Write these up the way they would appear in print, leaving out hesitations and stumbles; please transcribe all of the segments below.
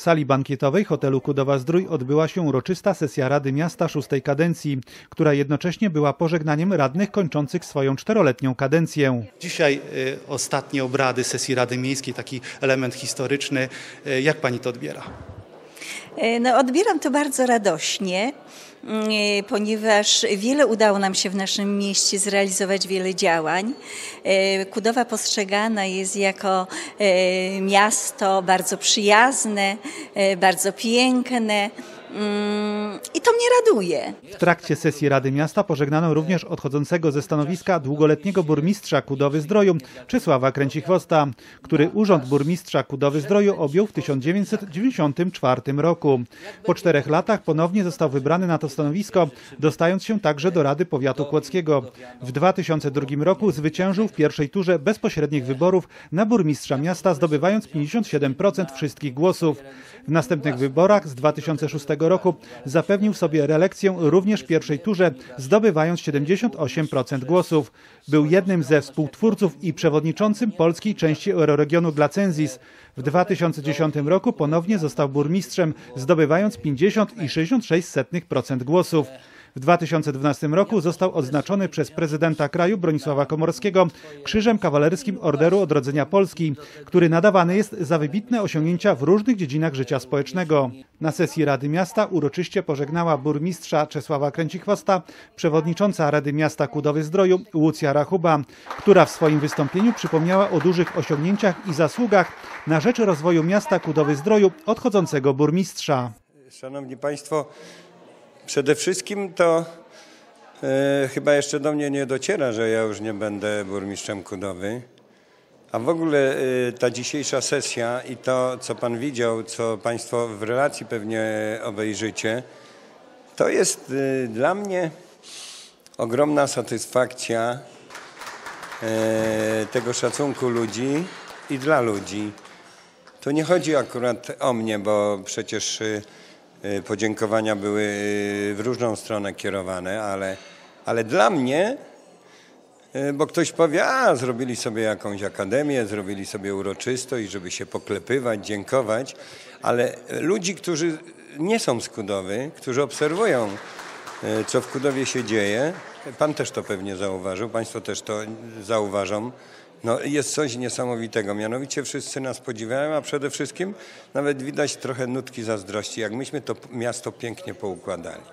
sali bankietowej hotelu Kudowa-Zdrój odbyła się uroczysta sesja Rady Miasta szóstej kadencji, która jednocześnie była pożegnaniem radnych kończących swoją 4-letnią kadencję. Dzisiaj ostatnie obrady sesji Rady Miejskiej, taki element historyczny. Jak pani to odbiera? No, odbieram to bardzo radośnie, ponieważ wiele udało nam się w naszym mieście zrealizować, wiele działań. Kudowa postrzegana jest jako miasto bardzo przyjazne, bardzo piękne. I to mnie raduje. W trakcie sesji Rady Miasta pożegnano również odchodzącego ze stanowiska długoletniego burmistrza Kudowy-Zdroju Czesława Kręcichwosta, który urząd burmistrza Kudowy-Zdroju objął w 1994 roku. Po 4 latach ponownie został wybrany na to stanowisko, dostając się także do Rady Powiatu Kłodzkiego. W 2002 roku zwyciężył w pierwszej turze bezpośrednich wyborów na burmistrza miasta, zdobywając 57% wszystkich głosów. W następnych wyborach z 2006 roku zapewnił sobie reelekcję również w pierwszej turze, zdobywając 78% głosów. Był jednym ze współtwórców i przewodniczącym polskiej części euroregionu Glacensis. W 2010 roku ponownie został burmistrzem, zdobywając 50,66% głosów. W 2012 roku został odznaczony przez prezydenta kraju Bronisława Komorowskiego Krzyżem Kawalerskim Orderu Odrodzenia Polski, który nadawany jest za wybitne osiągnięcia w różnych dziedzinach życia społecznego. Na sesji Rady Miasta uroczyście pożegnała burmistrza Czesława Kręcichwosta przewodnicząca Rady Miasta Kudowy-Zdroju Łucja Rachuba, która w swoim wystąpieniu przypomniała o dużych osiągnięciach i zasługach na rzecz rozwoju miasta Kudowy-Zdroju odchodzącego burmistrza. Szanowni Państwo, przede wszystkim to chyba jeszcze do mnie nie dociera, że ja już nie będę burmistrzem Kudowy. A w ogóle ta dzisiejsza sesja i to, co Pan widział, co Państwo w relacji pewnie obejrzycie, to jest dla mnie ogromna satysfakcja tego szacunku ludzi i dla ludzi. Tu nie chodzi akurat o mnie, bo przecież podziękowania były w różną stronę kierowane, ale dla mnie, bo ktoś powie, zrobili sobie jakąś akademię, zrobili sobie uroczystość, żeby się poklepywać, dziękować, ale ludzi, którzy nie są z Kudowy, którzy obserwują, co w Kudowie się dzieje, Pan też to pewnie zauważył, Państwo też to zauważą, no jest coś niesamowitego, mianowicie wszyscy nas podziwiają, a przede wszystkim nawet widać trochę nutki zazdrości, jak myśmy to miasto pięknie poukładali.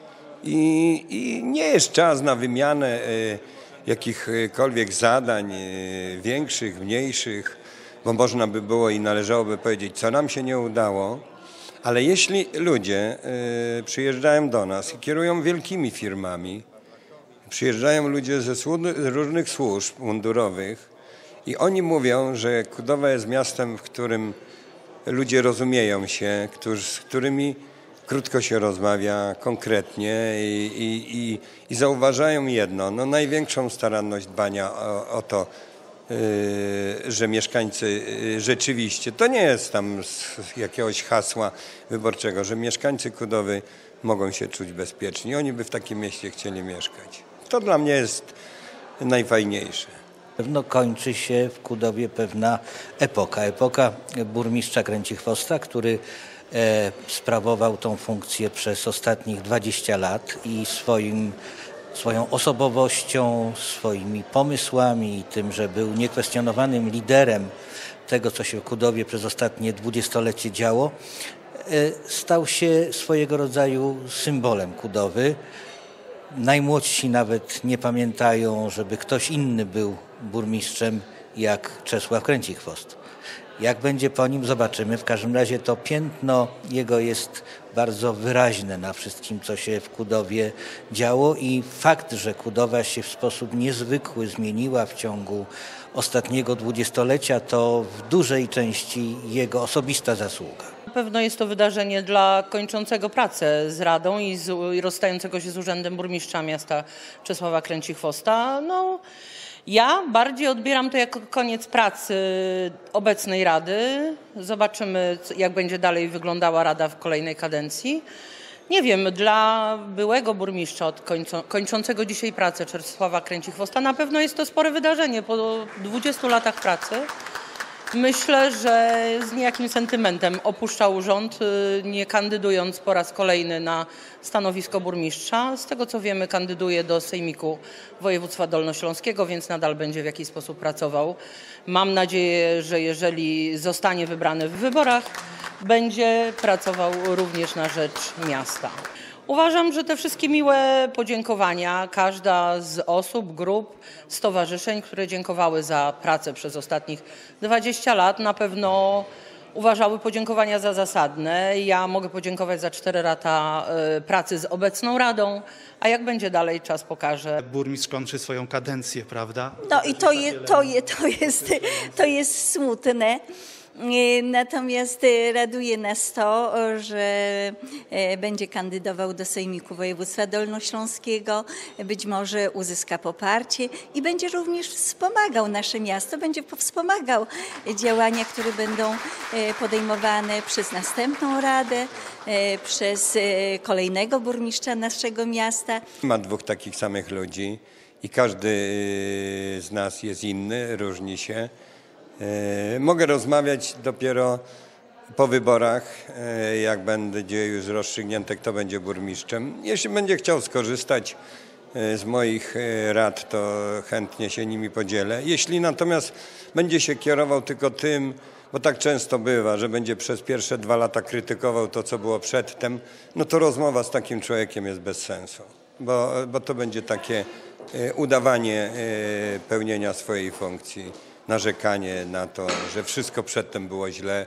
I nie jest czas na wymianę jakichkolwiek zadań, większych, mniejszych, bo można by było i należałoby powiedzieć, co nam się nie udało, ale jeśli ludzie przyjeżdżają do nas i kierują wielkimi firmami, przyjeżdżają ludzie ze różnych służb mundurowych, i oni mówią, że Kudowa jest miastem, w którym ludzie rozumieją się, z którymi krótko się rozmawia, konkretnie i zauważają jedno, no największą staranność dbania o to, że mieszkańcy rzeczywiście, to nie jest tam z jakiegoś hasła wyborczego, że mieszkańcy Kudowy mogą się czuć bezpieczni. Oni by w takim mieście chcieli mieszkać. To dla mnie jest najfajniejsze. Pewno kończy się w Kudowie pewna epoka burmistrza Kręcichwosta, który sprawował tą funkcję przez ostatnich 20 lat i swoją osobowością, swoimi pomysłami i tym, że był niekwestionowanym liderem tego, co się w Kudowie przez ostatnie 20-lecie działo, stał się swojego rodzaju symbolem Kudowy. Najmłodsi nawet nie pamiętają, żeby ktoś inny był burmistrzem jak Czesław Kręcichwost. Jak będzie po nim, zobaczymy. W każdym razie to piętno jego jest bardzo wyraźne na wszystkim, co się w Kudowie działo i fakt, że Kudowa się w sposób niezwykły zmieniła w ciągu ostatniego 20-lecia, to w dużej części jego osobista zasługa. Na pewno jest to wydarzenie dla kończącego pracę z Radą i rozstającego się z urzędem burmistrza miasta Czesława Kręcichwosta. No, ja bardziej odbieram to jako koniec pracy obecnej Rady. Zobaczymy, jak będzie dalej wyglądała Rada w kolejnej kadencji. Nie wiem, dla byłego burmistrza kończącego dzisiaj pracę Czesława Kręcichwosta na pewno jest to spore wydarzenie po 20 latach pracy. Myślę, że z niejakim sentymentem opuszcza urząd, nie kandydując po raz kolejny na stanowisko burmistrza. Z tego co wiemy, kandyduje do Sejmiku Województwa Dolnośląskiego, więc nadal będzie w jakiś sposób pracował. Mam nadzieję, że jeżeli zostanie wybrany w wyborach, będzie pracował również na rzecz miasta. Uważam, że te wszystkie miłe podziękowania, każda z osób, grup, stowarzyszeń, które dziękowały za pracę przez ostatnich 20 lat, na pewno uważały podziękowania za zasadne. Ja mogę podziękować za 4 lata pracy z obecną Radą, a jak będzie dalej, czas pokaże. Burmistrz kończy swoją kadencję, prawda? No i to jest smutne. Natomiast raduje nas to, że będzie kandydował do Sejmiku Województwa Dolnośląskiego, być może uzyska poparcie i będzie również wspomagał nasze miasto, będzie wspomagał działania, które będą podejmowane przez następną radę, przez kolejnego burmistrza naszego miasta. Ma 2 takich samych ludzi i każdy z nas jest inny, różni się. Mogę rozmawiać dopiero po wyborach, jak będzie już rozstrzygnięte, kto będzie burmistrzem. Jeśli będzie chciał skorzystać z moich rad, to chętnie się nimi podzielę. Jeśli natomiast będzie się kierował tylko tym, bo tak często bywa, że będzie przez pierwsze 2 lata krytykował to, co było przedtem, no to rozmowa z takim człowiekiem jest bez sensu, bo to będzie takie udawanie pełnienia swojej funkcji. Narzekanie na to, że wszystko przedtem było źle,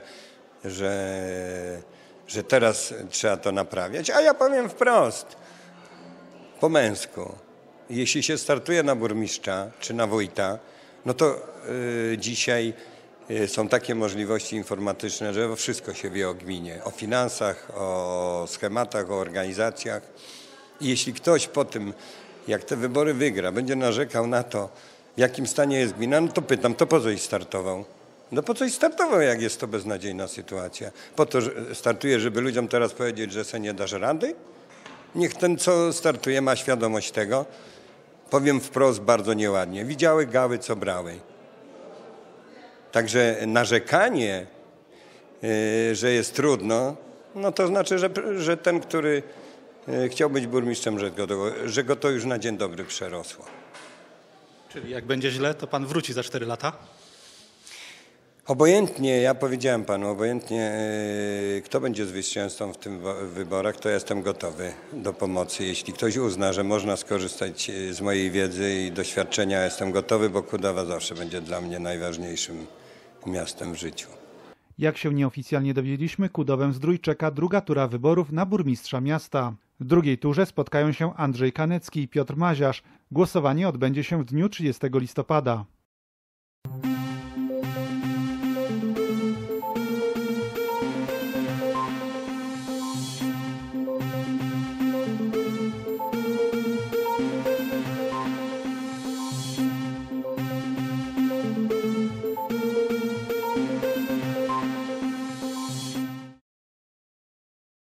że teraz trzeba to naprawiać. A ja powiem wprost, po męsku, jeśli się startuje na burmistrza czy na wójta, no to dzisiaj są takie możliwości informatyczne, że wszystko się wie o gminie, o finansach, o schematach, o organizacjach. I jeśli ktoś po tym, jak te wybory wygra, będzie narzekał na to, w jakim stanie jest gmina, no to pytam, to po coś startował? No po coś startował, jak jest to beznadziejna sytuacja? Po to że startuje, żeby ludziom teraz powiedzieć, że se nie dasz rady? Niech ten, co startuje, ma świadomość tego. Powiem wprost bardzo nieładnie. Widziały gały, co brały. Także narzekanie, że jest trudno, no to znaczy, że ten, który chciał być burmistrzem, że go to już na dzień dobry przerosło. Czyli jak będzie źle, to pan wróci za 4 lata? Obojętnie, ja powiedziałem panu, obojętnie kto będzie zwycięzcą w tym wyborach, to jestem gotowy do pomocy. Jeśli ktoś uzna, że można skorzystać z mojej wiedzy i doświadczenia, jestem gotowy, bo Kudowa zawsze będzie dla mnie najważniejszym miastem w życiu. Jak się nieoficjalnie dowiedzieliśmy, Kudowę-Zdrój czeka 2. tura wyborów na burmistrza miasta. W drugiej turze spotkają się Andrzej Kanecki i Piotr Maziarz. Głosowanie odbędzie się w dniu 30 listopada.